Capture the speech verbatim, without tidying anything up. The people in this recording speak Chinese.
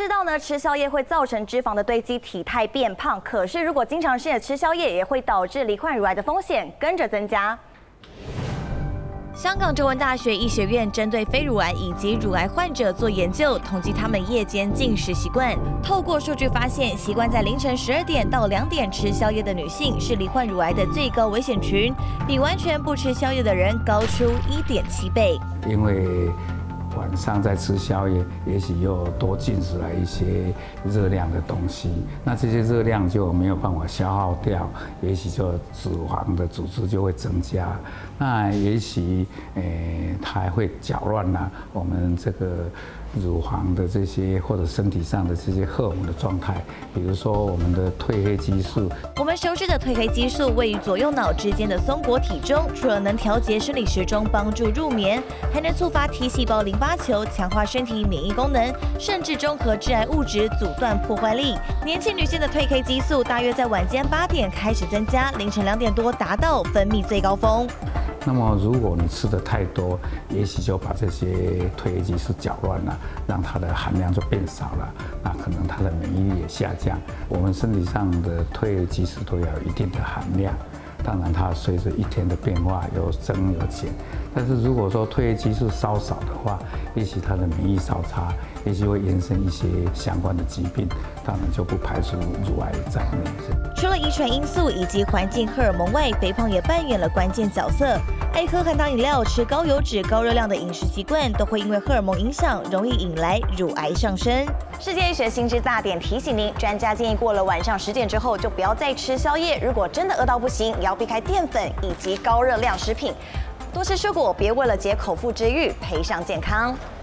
知道呢，吃宵夜会造成脂肪的堆积，体态变胖。可是如果经常性的吃宵夜，也会导致罹患乳癌的风险跟着增加。 香港中文大学医学院针对非乳癌以及乳癌患者做研究，统计他们夜间进食习惯。透过数据发现，习惯在凌晨十二点到两点吃宵夜的女性是罹患乳癌的最高危险群，比完全不吃宵夜的人高出 一点七倍。 因为 晚上在吃宵夜，也许又多进食了一些热量的东西，那这些热量就没有办法消耗掉，也许就脂肪的组织就会增加，那也许诶它还会搅乱了我们这个乳房的这些或者身体上的这些荷尔蒙的状态，比如说我们的褪黑激素。 我们熟知的褪黑激素位于左右脑之间的松果体中，除了能调节生理时钟，帮助入眠，还能触发 T 细胞淋巴 球强化身体免疫功能，甚至中和致癌物质，阻断破坏力。年轻女性的褪黑激素大约在晚间八点开始增加，凌晨两点多达到分泌最高峰。 那么，如果你吃的太多，也许就把这些褪黑激素搅乱了，让它的含量就变少了，那可能它的免疫力也下降。我们身体上的褪黑激素都要有一定的含量，当然它随着一天的变化有增有减。但是如果说褪黑激素稍少的话，也许它的免疫稍差，也许会延伸一些相关的疾病，当然就不排除乳癌在内。 除了遗传因素以及环境荷尔蒙外，肥胖也扮演了关键角色。 爱喝含糖饮料、吃高油脂、高热量的饮食习惯，都会因为荷尔蒙影响，容易引来乳癌上升。世界医学新知大典提醒您，专家建议过了晚上十点之后就不要再吃宵夜。如果真的饿到不行，也要避开淀粉以及高热量食品，多吃蔬果，别为了解口腹之欲赔上健康。